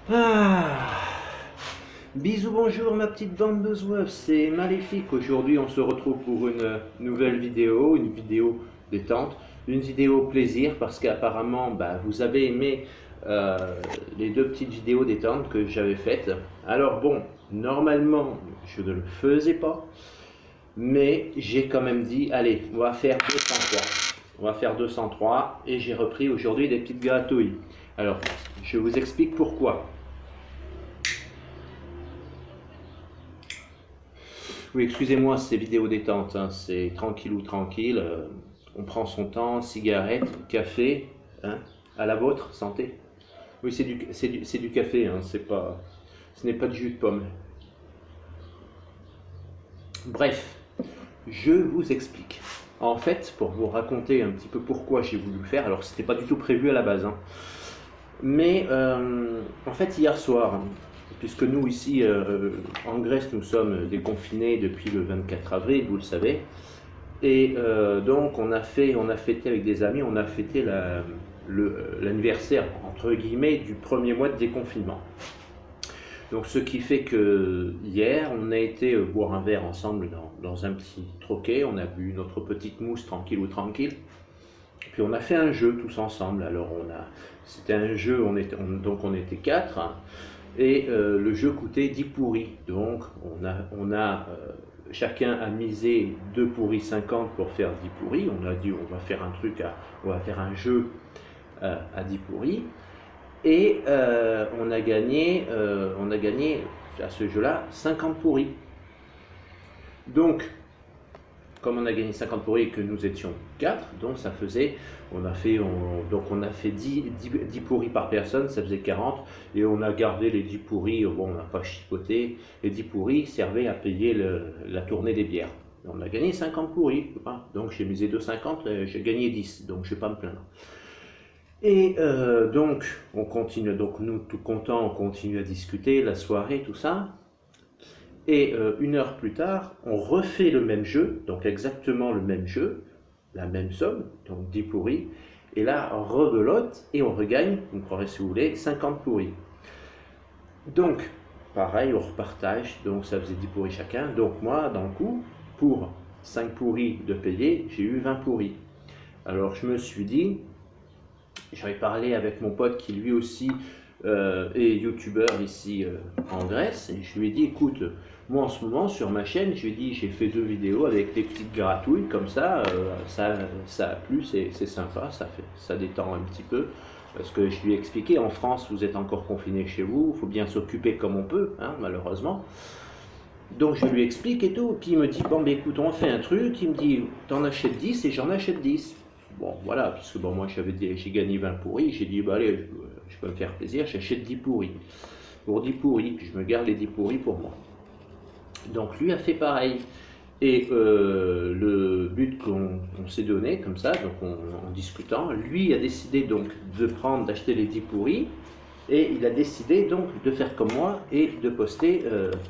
Ah, bisous, bonjour ma petite bande de zouaves, c'est Maléfique. Aujourd'hui on se retrouve pour une nouvelle vidéo, une vidéo détente, une vidéo plaisir parce qu'apparemment vous avez aimé euh, les deux petites vidéos détentes que j'avais faites. Alors bon, normalement je ne le faisais pas, mais j'ai quand même dit allez, on va faire 203. On va faire 203 et j'ai repris aujourd'hui des petites gratouilles. Alors, je vous explique pourquoi. Oui, excusez-moi, c'est vidéo détente, hein, c'est tranquille ou tranquille. On prend son temps, cigarette, café, hein, à la vôtre, santé. Oui, c'est du café, hein, ce n'est pas du jus de pomme. Bref, je vous explique. En fait, pour vous raconter un petit peu pourquoi j'ai voulu le faire, alors c'était pas du tout prévu à la base, hein, mais en fait hier soir, puisque nous ici en Grèce nous sommes déconfinés depuis le 24 avril, vous le savez, et donc on a fêté avec des amis, on a fêté l'anniversaire entre guillemets du premier mois de déconfinement. Donc ce qui fait que hier on a été boire un verre ensemble dans un petit troquet, on a bu notre petite mousse tranquille ou tranquille. Puis on a fait un jeu tous ensemble. Alors c'était un jeu, donc on était quatre, hein, et le jeu coûtait 10 pourris. Donc chacun a misé 2 pourris 50 pour faire 10 pourris. On a dit on va faire on va faire un jeu à 10 pourris. Et on a gagné à ce jeu-là 50 pourris. Donc comme on a gagné 50 pourris et que nous étions 4, donc ça faisait, on a fait 10 pourris par personne, ça faisait 40, et on a gardé les 10 pourris, bon on n'a pas chipoté, les 10 pourris servaient à payer la tournée des bières. On a gagné 50 pourris, donc j'ai misé 2,50, j'ai gagné 10, donc je ne vais pas me plaindre. Et donc on continue, donc nous tout contents, on continue à discuter, la soirée, tout ça. Et une heure plus tard, on refait le même jeu, donc exactement le même jeu, la même somme, donc 10 pourris, et là, rebelote, et on regagne, vous me croirez si vous voulez, 50 pourris. Donc, pareil, on repartage, donc ça faisait 10 pourris chacun, donc moi, d'un coup, pour 5 pourris de payer, j'ai eu 20 pourris. Alors je me suis dit, j'avais parlé avec mon pote qui lui aussi est youtubeur ici en Grèce, et je lui ai dit écoute, moi en ce moment sur ma chaîne, je lui ai dit j'ai fait 2 vidéos avec des petites gratouilles comme ça, ça a plu, c'est sympa, ça détend un petit peu, parce que je lui ai expliqué, en France vous êtes encore confinés chez vous, il faut bien s'occuper comme on peut, hein, malheureusement. Donc je lui explique et tout, puis il me dit bon ben écoute on fait un truc, il me dit t'en achètes 10 et j'en achète 10. Bon voilà, puisque bon moi j'ai gagné 20 pourris, j'ai dit bah allez je peux me faire plaisir, j'achète 10 pourris. Pour 10 pourris, puis je me garde les 10 pourris pour moi. Donc lui a fait pareil. Et le but qu'on s'est donné comme ça, donc en discutant, lui a décidé donc d'acheter les 10 pourris, et il a décidé donc de faire comme moi et de poster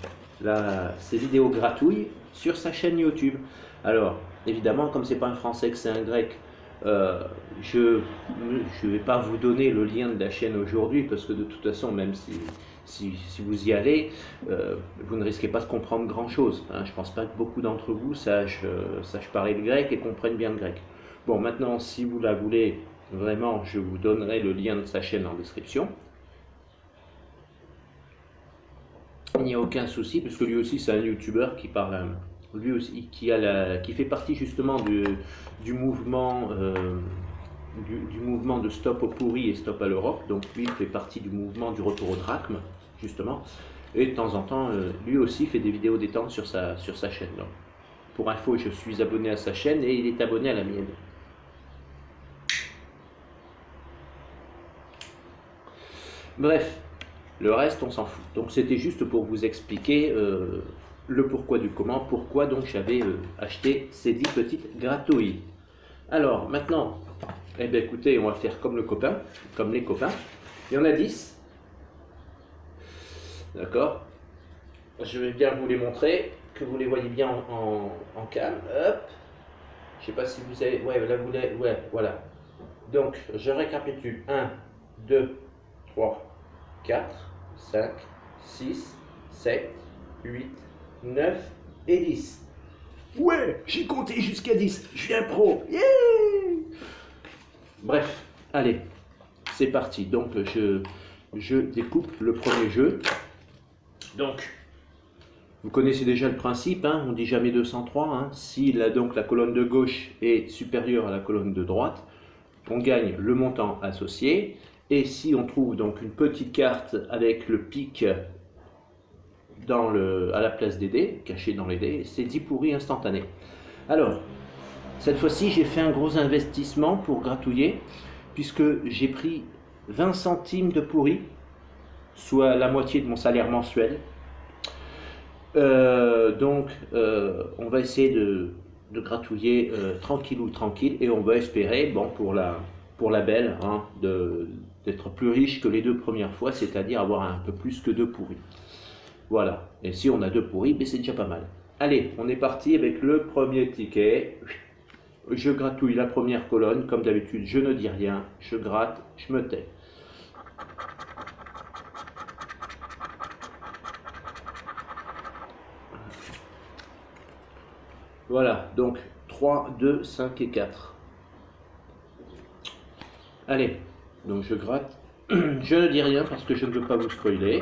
ses vidéos gratuites sur sa chaîne YouTube. Alors évidemment comme c'est pas un français que c'est un grec, je ne vais pas vous donner le lien de la chaîne aujourd'hui parce que de toute façon même si vous y allez, vous ne risquez pas de comprendre grand chose, hein. Je ne pense pas que beaucoup d'entre vous sachent parler le grec et comprennent bien le grec. Bon maintenant si vous la voulez vraiment, je vous donnerai le lien de sa chaîne en description. Il n'y a aucun souci, parce que lui aussi c'est un youtubeur qui parle, lui aussi qui fait partie justement du mouvement du mouvement de stop au pourri et stop à l'Europe. Donc lui il fait partie du mouvement du retour au drachme justement, et de temps en temps lui aussi fait des vidéos détente sur sa chaîne. Donc, pour info, je suis abonné à sa chaîne et il est abonné à la mienne. Bref, le reste, on s'en fout. Donc c'était juste pour vous expliquer le pourquoi du comment, pourquoi donc j'avais acheté ces 10 petites gratouilles. Alors maintenant, eh bien écoutez, on va faire comme les copains. Il y en a 10. D'accord. Je vais bien vous les montrer, que vous les voyez bien en cam. Hop. Je sais pas si vous avez... Ouais, là vous l'avez... Ouais, voilà. Donc, je récapitule. 1, 2, 3, 4, 5, 6, 7, 8, 9 et 10. Ouais, j'ai compté jusqu'à 10. Je suis un pro. Yeah. Bref, allez, c'est parti. Donc, je découpe le premier jeu. Donc, vous connaissez déjà le principe, hein, on dit jamais 203. Hein. Si donc la colonne de gauche est supérieure à la colonne de droite, on gagne le montant associé. Et si on trouve donc une petite carte avec le pic à la place des dés, caché dans les dés, c'est 10 pourris instantanés. Alors, cette fois-ci, j'ai fait un gros investissement pour gratouiller, puisque j'ai pris 20 centimes de pourris, soit la moitié de mon salaire mensuel. Donc, on va essayer de gratouiller tranquille, et on va espérer, bon, pour la belle, hein, d'être plus riche que les 2 premières fois, c'est-à-dire avoir un peu plus que 2 pourris. Voilà, et si on a 2 pourris, ben c'est déjà pas mal. Allez, on est parti avec le premier ticket. Je gratouille la première colonne, comme d'habitude, je ne dis rien, je gratte, je me tais. Voilà, donc 3, 2, 5 et 4. Allez, donc je gratte. Je ne dis rien parce que je ne veux pas vous spoiler.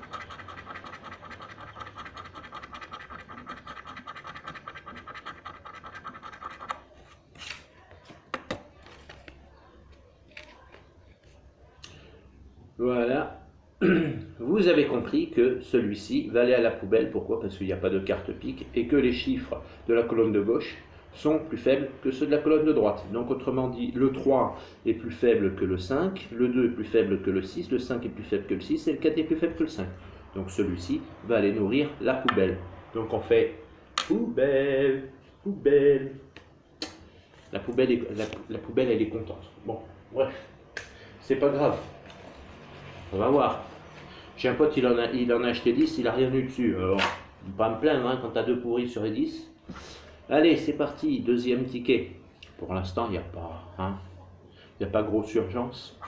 Voilà. Vous avez compris que celui-ci va aller à la poubelle. Pourquoi? Parce qu'il n'y a pas de carte pique et que les chiffres de la colonne de gauche sont plus faibles que ceux de la colonne de droite. Donc autrement dit, le 3 est plus faible que le 5, le 2 est plus faible que le 6, le 5 est plus faible que le 6 et le 4 est plus faible que le 5. Donc celui-ci va aller nourrir la poubelle. Donc on fait poubelle, poubelle. La poubelle, elle est contente. Bon, bref, c'est pas grave. On va voir. J'ai un pote, il en a acheté 10, il n'a rien eu dessus. Alors, pas me plaindre hein, quand tu as 2 pourris sur les 10. Allez, c'est parti, deuxième ticket. Pour l'instant, il n'y a pas grosse urgence.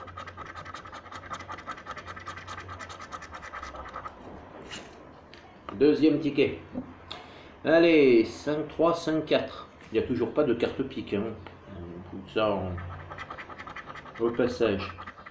Deuxième ticket. Allez, 5, 3, 5, 4. Il n'y a toujours pas de carte pique. Hein. Tout ça au passage.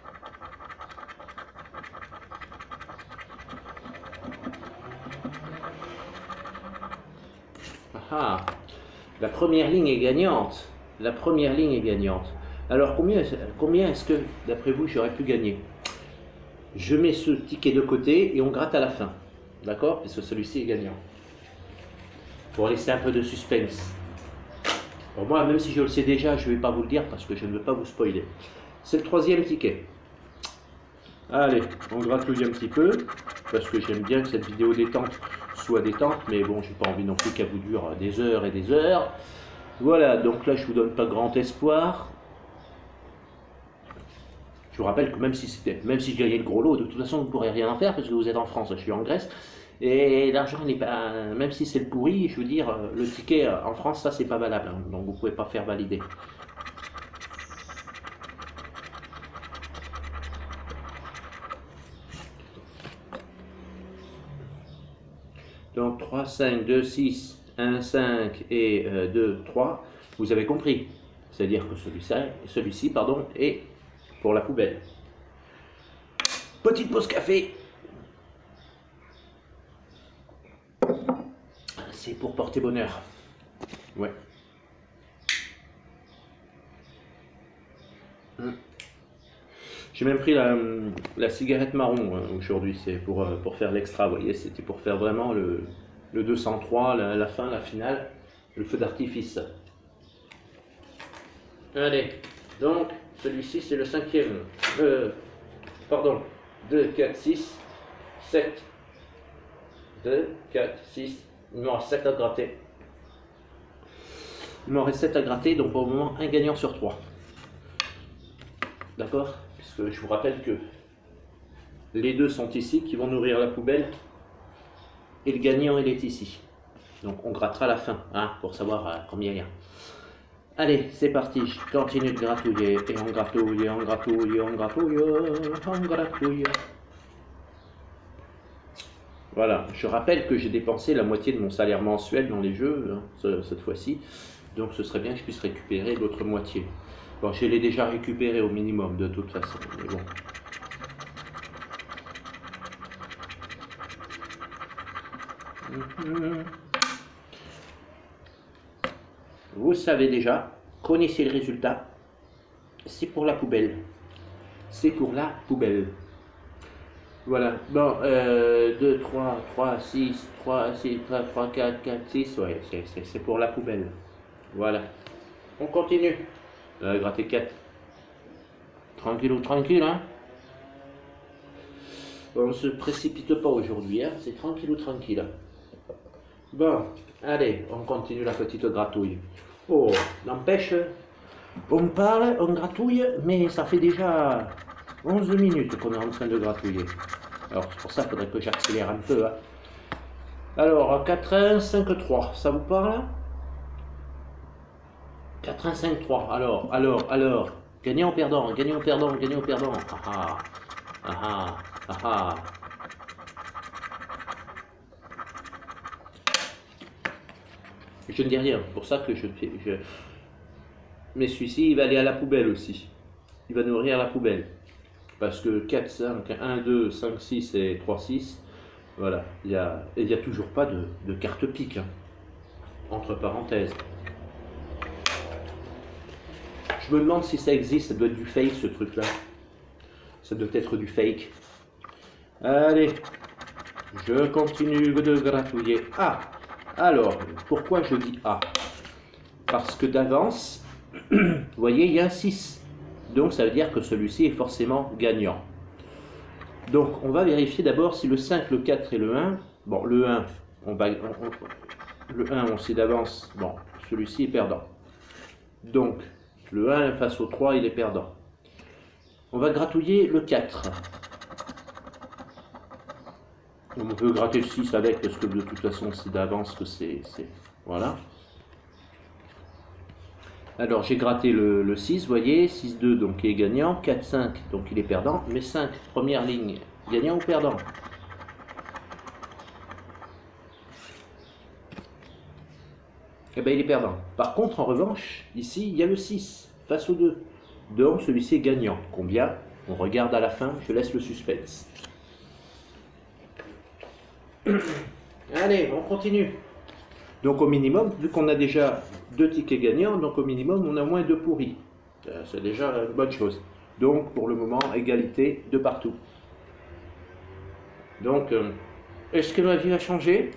Ah, la première ligne est gagnante. La première ligne est gagnante. Alors, combien est-ce que, d'après vous, j'aurais pu gagner? Je mets ce ticket de côté et on gratte à la fin. D'accord? Parce que celui-ci est gagnant. Pour laisser un peu de suspense. Pour moi, même si je le sais déjà, je ne vais pas vous le dire parce que je ne veux pas vous spoiler. C'est le troisième ticket. Allez, on gratouille un petit peu parce que j'aime bien que cette vidéo détente soit détente, mais bon, j'ai pas envie non plus qu'elle vous dure des heures et des heures. Voilà, donc là, je vous donne pas grand espoir. Je vous rappelle que même si je gagnais le gros lot, de toute façon, vous ne pourrez rien en faire parce que vous êtes en France, je suis en Grèce. Et l'argent n'est pas, même si c'est le pourri, je veux dire, le ticket en France, ça c'est pas valable, hein, donc vous pouvez pas faire valider. Donc 3, 5, 2, 6, 1, 5 et 2, 3, vous avez compris. C'est-à-dire que celui-ci est pour la poubelle. Petite pause café. C'est pour porter bonheur. Ouais. J'ai même pris la cigarette marron aujourd'hui, c'est pour faire l'extra, vous voyez, c'était pour faire vraiment le 203, la fin, la finale, le feu d'artifice. Allez, donc celui-ci c'est le 5e, pardon, 2, 4, 6, 7, 2, 4, 6, il m'en reste 7 à gratter. Il m'en reste 7 à gratter, donc pour le moment un gagnant sur 3. D'accord? Parce que je vous rappelle que les deux sont ici qui vont nourrir la poubelle et le gagnant il est ici. Donc on grattera à la fin hein, pour savoir combien il y a. Allez, c'est parti, je continue de gratouiller et on gratouille, on gratouille, on gratouille, on gratouille. Voilà, je rappelle que j'ai dépensé la moitié de mon salaire mensuel dans les jeux, hein, cette fois-ci. Donc ce serait bien que je puisse récupérer l'autre moitié. Bon, je l'ai déjà récupéré au minimum de toute façon, mais bon. Vous savez déjà, connaissez le résultat. C'est pour la poubelle. C'est pour la poubelle. Voilà, bon, 2, 3, 3, 6, 3, 6, 3, 4, 4, 6, ouais, c'est pour la poubelle. Voilà. On continue. Gratter 4. Tranquille, tranquille, hein. On ne se précipite pas aujourd'hui, hein. C'est tranquille, tranquille. Bon, allez, on continue la petite gratouille. Oh, n'empêche, on parle, on gratouille, mais ça fait déjà 11 minutes qu'on est en train de gratouiller. Alors, c'est pour ça qu'il faudrait que j'accélère un peu, hein. Alors, 4-1, 5-3, ça vous parle? 4-1, 5-3, alors, gagnant ou perdant, gagnant ou perdant, gagnant ou perdant. Ah ah, ah ah, ah. Je ne dis rien, c'est pour ça que je fais. Mais celui-ci, il va aller à la poubelle aussi. Il va nourrir la poubelle. Parce que 4, 5, 1, 2, 5, 6 et 3, 6, voilà. Il n'y a toujours pas de carte pique, hein, entre parenthèses. Je me demande si ça existe, ça doit être du fake ce truc-là. Ça doit être du fake. Allez, je continue de gratouiller. Ah, alors, pourquoi je dis A? Parce que d'avance, vous voyez, il y a un 6. Donc ça veut dire que celui-ci est forcément gagnant. Donc on va vérifier d'abord si le 5, le 4 et le 1, bon le 1, le 1 on sait d'avance, bon celui-ci est perdant. Donc le 1 face au 3 il est perdant. On va gratouiller le 4. On peut gratter le 6 avec parce que de toute façon c'est d'avance que c'est... Voilà. Alors j'ai gratté le 6, vous voyez, 6-2 donc il est gagnant, 4-5 donc il est perdant, mais 5, première ligne, gagnant ou perdant? Eh bien il est perdant. Par contre en revanche, ici il y a le 6 face au 2, donc celui-ci est gagnant. Combien? On regarde à la fin, je laisse le suspense. Allez, on continue. Donc au minimum, vu qu'on a déjà 2 tickets gagnants, donc au minimum on a au moins 2 pourris. C'est déjà une bonne chose. Donc pour le moment, égalité de partout. Donc, est-ce que ma vie va changer?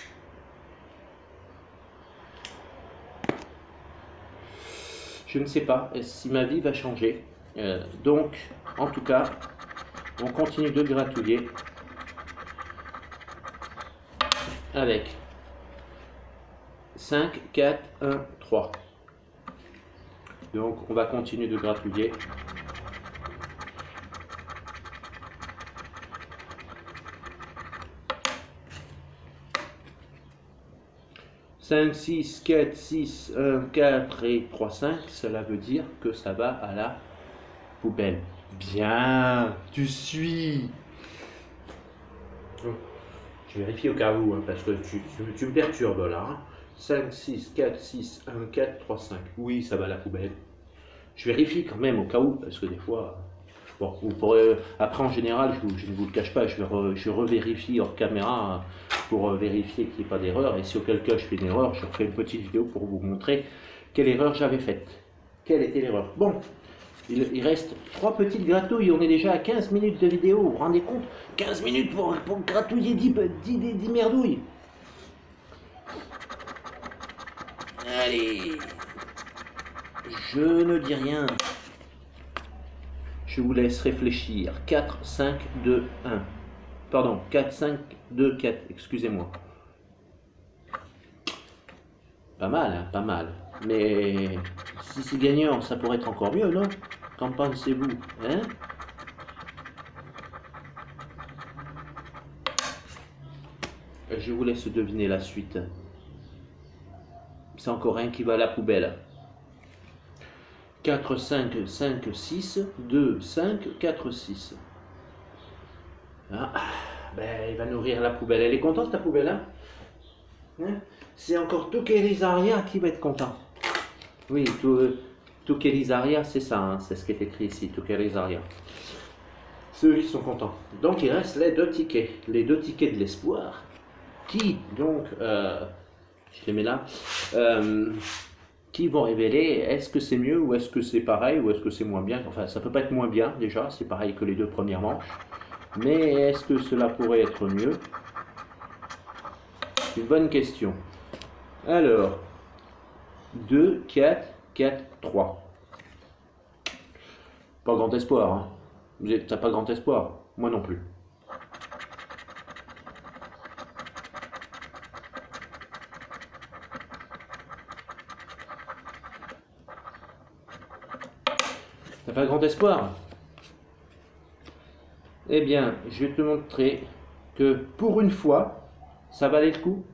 Je ne sais pas si ma vie va changer. Donc, en tout cas, on continue de gratouiller avec 5, 4, 1, 3. Donc on va continuer de gratouiller. « 5, 6, 4, 6, 1, 4 et 3, 5 », cela veut dire que ça va à la poubelle. Bien, tu suis. Je vérifie au cas où, hein, parce que tu me perturbes là. Hein. 5, 6, 4, 6, 1, 4, 3, 5. Oui, ça va à la poubelle. Je vérifie quand même au cas où, parce que des fois... Bon, après, en général, je ne vous le cache pas, je revérifie hors caméra pour vérifier qu'il n'y ait pas d'erreur. Et si auquel cas je fais une erreur, je refais une petite vidéo pour vous montrer quelle erreur j'avais faite. Quelle était l'erreur? Bon, il reste 3 petites gratouilles. On est déjà à 15 minutes de vidéo. Vous vous rendez compte? 15 minutes pour gratouiller 10 merdouilles. Allez, je ne dis rien. Je vous laisse réfléchir. 4, 5, 2, 1. Pardon, 4, 5, 2, 4. Excusez-moi. Pas mal, hein, pas mal. Mais si c'est gagnant, ça pourrait être encore mieux, non? Qu'en pensez-vous, hein? Je vous laisse deviner la suite. C'est encore un qui va à la poubelle. 4, 5, 5, 6, 2, 5, 4, 6. Ah, ben, il va nourrir la poubelle. Elle est contente, ta poubelle, hein, hein? C'est encore Tukelizaria qui va être content. Oui, Tukelizaria, c'est ça, hein, c'est ce qui est écrit ici, Tukelizaria. Ceux-là sont contents. Donc il reste les deux tickets de l'espoir, qui donc, je les mets là, qui vont révéler est-ce que c'est mieux ou est-ce que c'est pareil ou est-ce que c'est moins bien. Enfin, ça peut pas être moins bien déjà, c'est pareil que les deux premières manches, mais est-ce que cela pourrait être mieux? C'est une bonne question. Alors, 2, 4, 4, 3. Pas grand espoir, hein. T'as pas grand espoir, moi non plus. T'as pas grand espoir? Eh bien, je vais te montrer que pour une fois, ça valait le coup.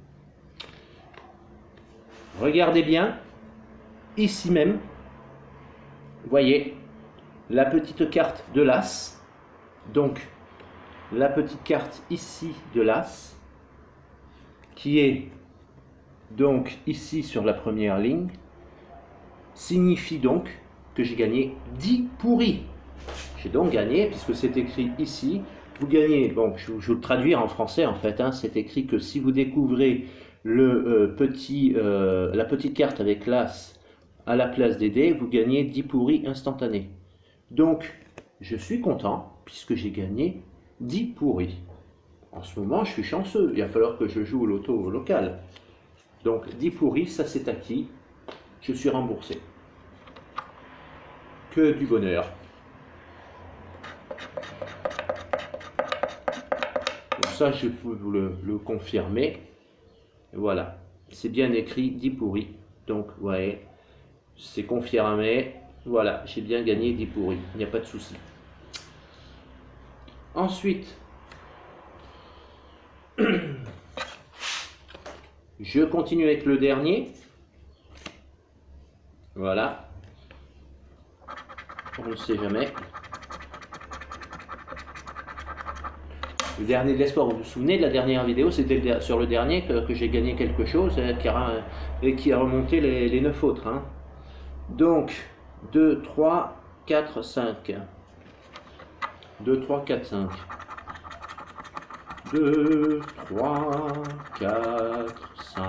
Regardez bien, ici même, voyez, la petite carte de l'As, donc la petite carte ici de l'As, qui est donc ici sur la première ligne, signifie donc que j'ai gagné 10 pourris. J'ai donc gagné, puisque c'est écrit ici, vous gagnez, bon, je vais le traduire en français en fait, hein, c'est écrit que si vous découvrez la petite carte avec l'As à la place des dés, vous gagnez 10 pourris instantanés. Donc, je suis content, puisque j'ai gagné 10 pourris. En ce moment, je suis chanceux. Il va falloir que je joue au loto local. Donc, 10 pourris, ça c'est acquis. Je suis remboursé. Que du bonheur. Donc ça, je peux vous le confirmer. Voilà. C'est bien écrit 10 pourris. Donc, ouais, c'est confirmé. Voilà, j'ai bien gagné 10 pourris, il n'y a pas de souci. Ensuite, je continue avec le dernier. Voilà. On ne sait jamais. Le dernier de l'espoir, vous vous souvenez de la dernière vidéo, c'était sur le dernier que j'ai gagné quelque chose et qui a remonté les 9 autres. Hein. Donc, 2, 3, 4, 5. 2, 3, 4, 5. 2, 3, 4, 5.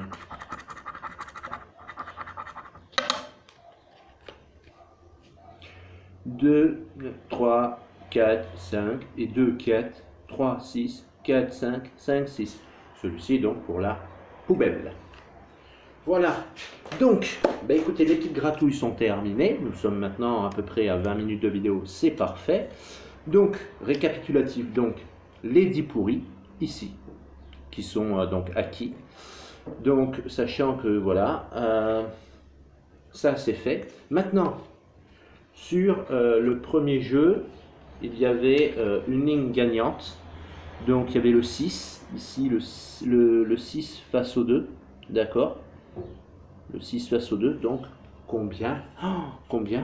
2, 3, 4, 5 et 2, 4, 3, 6, 4, 5, 5, 6. Celui-ci donc pour la poubelle. Voilà, donc, bah écoutez, les petites gratouilles sont terminées. Nous sommes maintenant à peu près à 20 minutes de vidéo, c'est parfait. Donc, récapitulatif, donc, les 10 pourris, ici, qui sont donc acquis. Donc, sachant que, voilà, ça c'est fait. Maintenant, sur le premier jeu, il y avait une ligne gagnante. Donc, il y avait le 6, ici, le 6 face au 2, d'accord? Le 6 face au 2, donc combien? Oh, combien?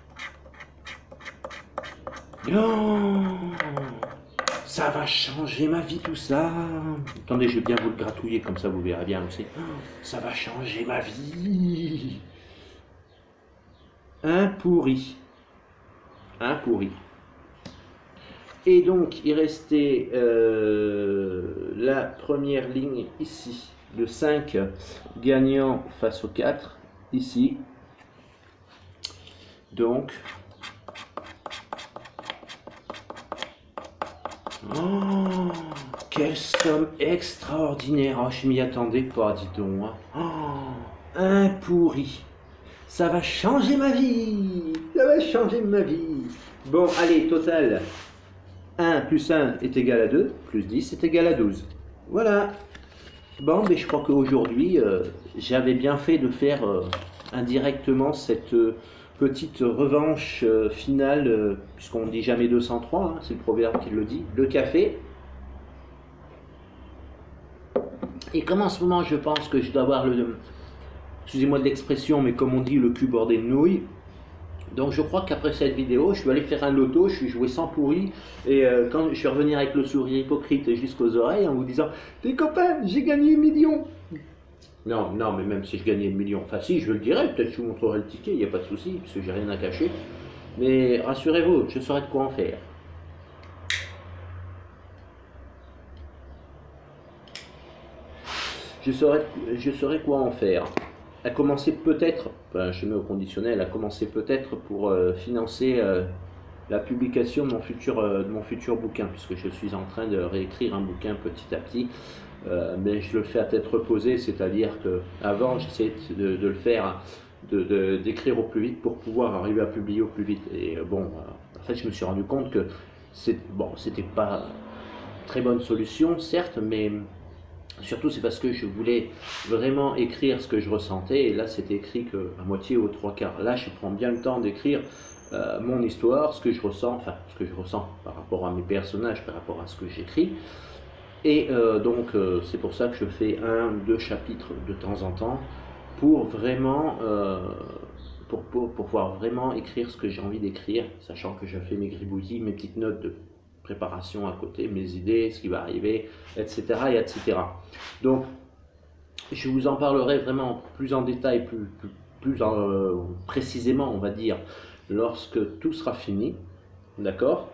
Oh, ça va changer ma vie tout ça. Attendez, je vais bien vous le gratouiller, comme ça vous verrez bien aussi. Oh, ça va changer ma vie. Un pourri. Un pourri. Et donc, il restait la première ligne ici. Le 5 gagnant face au 4, ici. Donc, oh, quelle somme extraordinaire. Oh, je m'y attendais pas, dis donc. Oh, un pourri. Ça va changer ma vie. Ça va changer ma vie. Bon, allez, total. 1 plus 1 est égal à 2, plus 10 est égal à 12. Voilà. Bon, mais je crois qu'aujourd'hui, j'avais bien fait de faire indirectement cette petite revanche finale, puisqu'on ne dit jamais 203, hein, c'est le proverbe qui le dit, le café. Et comme en ce moment, je pense que je dois avoir excusez-moi de l'expression, mais comme on dit, le cul bordé de nouilles, Donc je crois qu'après cette vidéo, je vais aller faire un loto, je suis joué sans pourri, et quand je vais revenir avec le sourire hypocrite jusqu'aux oreilles en vous disant « Tes copains, j'ai gagné 1 million !» Non, non, mais même si je gagnais 1 million, enfin si, je le dirai, peut-être je vous montrerai le ticket, il n'y a pas de souci, parce que j'ai rien à cacher. Mais rassurez-vous, je saurai de quoi en faire. Je saurai quoi en faire. À commencer peut-être, enfin, je mets au conditionnel, à commencer peut-être pour financer la publication de mon futur bouquin, puisque je suis en train de réécrire un bouquin petit à petit, mais je le fais à tête reposée, c'est-à-dire qu'avant j'essayais de le faire, d'écrire au plus vite pour pouvoir arriver à publier au plus vite. Et bon, en fait je me suis rendu compte que c'était pas une très bonne solution, certes, mais surtout c'est parce que je voulais vraiment écrire ce que je ressentais, et là c'est écrit qu'à moitié ou aux 3/4. Là je prends bien le temps d'écrire mon histoire, ce que je ressens, enfin ce que je ressens par rapport à mes personnages, par rapport à ce que j'écris. Et donc c'est pour ça que je fais 1-2 chapitres de temps en temps pour vraiment pour pouvoir vraiment écrire ce que j'ai envie d'écrire, sachant que je fais mes gribouillis, mes petites notes de préparation à côté, mes idées, ce qui va arriver, etc. et etc. Donc je vous en parlerai vraiment plus en détail, plus précisément on va dire, lorsque tout sera fini, d'accord?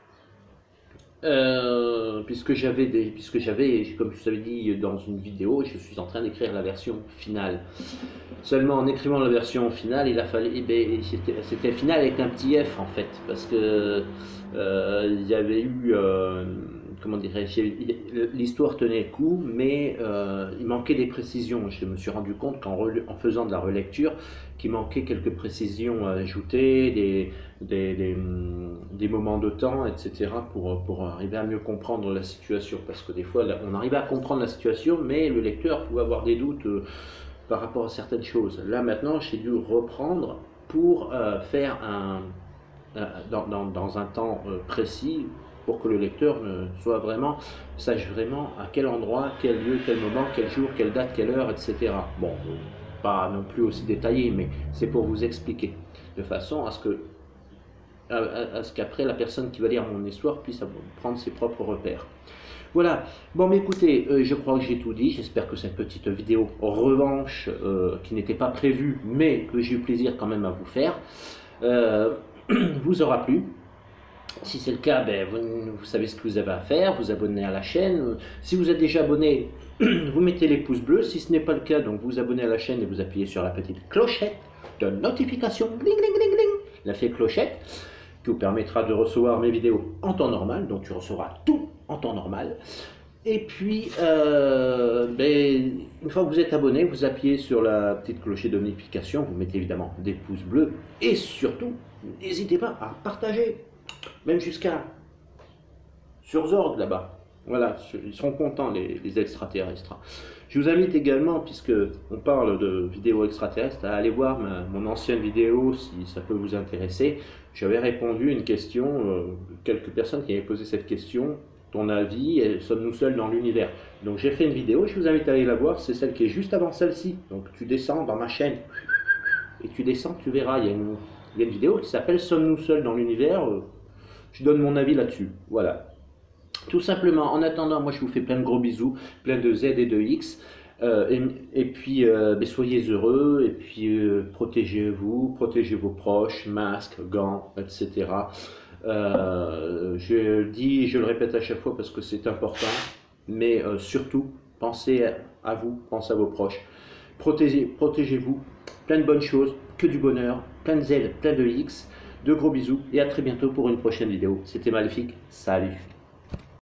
Puisque j'avais, comme je vous avais dit dans une vidéo, je suis en train d'écrire la version finale. Seulement en écrivant la version finale, il a fallu, c'était final avec un petit F en fait, parce que il y avait eu, comment dirais-je, l'histoire tenait le coup, mais il manquait des précisions. Je me suis rendu compte qu'en faisant de la relecture, qu'il manquait quelques précisions à ajouter, des moments de temps, etc. pour arriver à mieux comprendre la situation. Parce que des fois, on arrivait à comprendre la situation, mais le lecteur pouvait avoir des doutes par rapport à certaines choses. Là maintenant, j'ai dû reprendre pour faire dans un temps précis, pour que le lecteur sache vraiment à quel endroit, quel lieu, quel moment, quel jour, quelle date, quelle heure, etc. Bon, pas non plus aussi détaillé, mais c'est pour vous expliquer, de façon à ce qu'après la personne qui va lire mon histoire puisse prendre ses propres repères. Voilà, bon mais écoutez, je crois que j'ai tout dit, j'espère que cette petite vidéo revanche, qui n'était pas prévue, mais que j'ai eu plaisir quand même à vous faire, vous aura plu. Si c'est le cas, ben, vous savez ce que vous avez à faire, vous abonnez à la chaîne. Si vous êtes déjà abonné, vous mettez les pouces bleus. Si ce n'est pas le cas, donc vous abonnez à la chaîne et vous appuyez sur la petite clochette de notification, gling, gling, gling, gling, l'effet clochette, qui vous permettra de recevoir mes vidéos en temps normal, donc tu recevras tout en temps normal. Et puis, une fois que vous êtes abonné, vous appuyez sur la petite clochette de notification, vous mettez évidemment des pouces bleus, et surtout, n'hésitez pas à partager, même jusqu'à sur Zorg là-bas. Voilà, ils seront contents les extraterrestres. Je vous invite également, puisque on parle de vidéos extraterrestres, à aller voir mon ancienne vidéo si ça peut vous intéresser. J'avais répondu à une question, quelques personnes qui avaient posé cette question. Ton avis, sommes-nous seuls dans l'univers? Donc j'ai fait une vidéo, je vous invite à aller la voir, c'est celle qui est juste avant celle-ci. Donc tu descends dans ma chaîne, et tu descends, tu verras, il y a une vidéo qui s'appelle Sommes-nous seuls dans l'univers? Je donne mon avis là-dessus, voilà. Tout simplement, en attendant, moi je vous fais plein de gros bisous, plein de Z et de X, et puis soyez heureux, et puis protégez-vous, protégez vos proches, masques, gants, etc. Je le dis, je le répète à chaque fois parce que c'est important, mais surtout, pensez à vous, pensez à vos proches. Protégez-vous, plein de bonnes choses, que du bonheur, plein de Z, plein de X, de gros bisous, et à très bientôt pour une prochaine vidéo. C'était Maléfique, salut!